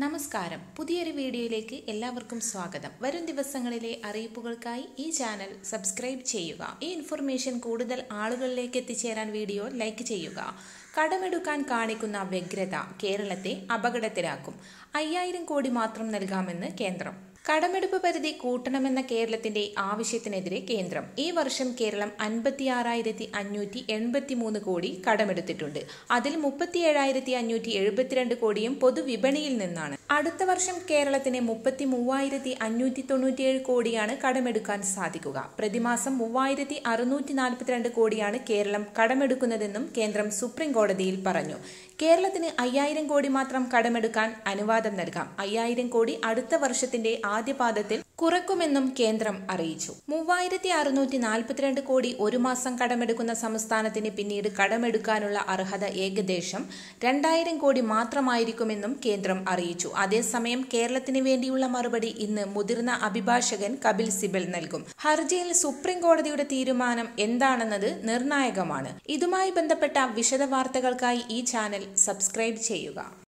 നമസ്കാരം. പുതിയൊരു വീഡിയോയിലേക്ക് എല്ലാവർക്കും സ്വാഗതം. വരും ദിവസങ്ങളിലെ അറിയിപ്പുകൾക്കായി ഈ ചാനൽ സബ്സ്ക്രൈബ് ചെയ്യുക. ഈ ഇൻഫർമേഷൻ കൂടുതൽ ആളുകളിലേക്ക് എത്തിച്ചേരാൻ വീഡിയോ ലൈക്ക് ചെയ്യുക. കടമെടുക്കാൻ കാണിക്കുന്ന വ്യഗ്രത കേരളത്തെ അപകടത്തിലാക്കും. 5000 കോടി മാത്രം നൽകാമെന്ന് കേന്ദ്രം. കടമെടുപ്പ് പരിധി കൂട്ടണമെന്ന കേരളത്തിന്റെ ആവശ്യത്തിനെതിരെ കേന്ദ്രം. ഈ വർഷം കേരളം 56,583 കോടി കടമെടുത്തിട്ടുണ്ട്. അതിൽ 37,572 കോടിയും പൊതുവിപണിയിൽ നിന്നാണ്. അടുത്ത വർഷം കേരളത്തിന് 33,597 കോടിയാണ് കടമെടുക്കാൻ സാധിക്കുക. പ്രതിമാസം 3,642 കോടിയാണ് കേരളം കടമെടുക്കുന്നതെന്നും കേന്ദ്രം സുപ്രീം കോടതിയിൽ പറഞ്ഞു. കേരളത്തിന് 5000 കോടി മാത്രം കടമെടുക്കാൻ അനുവാദം നൽകാം. 5000 കോടി അടുത്ത വർഷത്തിന്റെ ആദ്യപാദത്തിൽ കുറക്കുമെന്നും കേന്ദ്രം അറിയിച്ചു. 3,642 കോടി ഒരു മാസം കടമെടുക്കുന്ന സംസ്ഥാനത്തിന് പിന്നീട് കടമെടുക്കാനുള്ള അർഹത ഏകദേശം 2,000 കോടി മാത്രമായിരിക്കുമെന്നും കേന്ദ്രം അറിയിച്ചു. അതേസമയം കേരളത്തിന് വേണ്ടിയുള്ള മറുപടി ഇന്ന് മുതിർന്ന അഭിഭാഷകൻ കപിൽ സിബൽ നൽകും. ഹർജിയിൽ സുപ്രീം കോടതിയുടെ തീരുമാനം എന്താണെന്നത് നിർണായകമാണ്. ഇതുമായി ബന്ധപ്പെട്ട വിശദ വാർത്തകൾക്കായി ഈ ചാനൽ സബ്സ്ക്രൈബ് ചെയ്യുക.